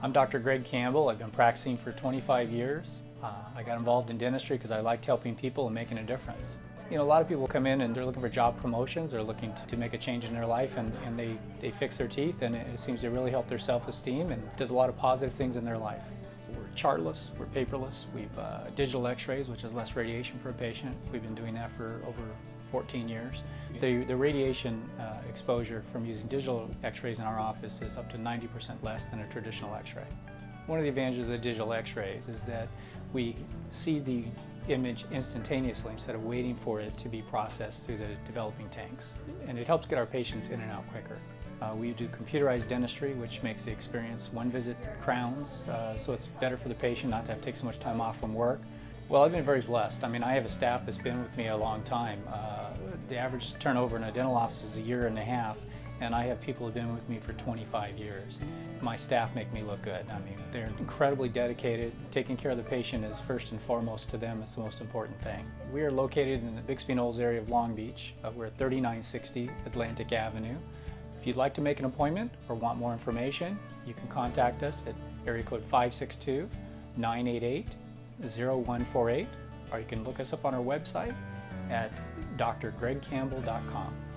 I'm Dr. Greg Campbell. I've been practicing for 25 years. I got involved in dentistry because I liked helping people and making a difference. You know, a lot of people come in and they're looking for job promotions, they're looking to make a change in their life, and they fix their teeth, and it seems to really help their self-esteem and does a lot of positive things in their life. We're chartless, we're paperless, we've digital x-rays, which is less radiation for a patient. We've been doing that for over 14 years. The radiation exposure from using digital x-rays in our office is up to 90% less than a traditional x-ray. One of the advantages of the digital x-rays is that we see the image instantaneously instead of waiting for it to be processed through the developing tanks. And it helps get our patients in and out quicker. We do computerized dentistry, which makes the experience one-visit crowns, so it's better for the patient not to have to take so much time off from work. Well, I've been very blessed. I mean, I have a staff that's been with me a long time. The average turnover in a dental office is 1.5 years, and I have people who have been with me for 25 years. My staff make me look good. I mean, they're incredibly dedicated. Taking care of the patient is first and foremost to them. It's the most important thing. We are located in the Bixby Knolls area of Long Beach. We're at 3960 Atlantic Avenue. If you'd like to make an appointment or want more information, you can contact us at area code 562-988-0148, or you can look us up on our website at drgregcampbell.com.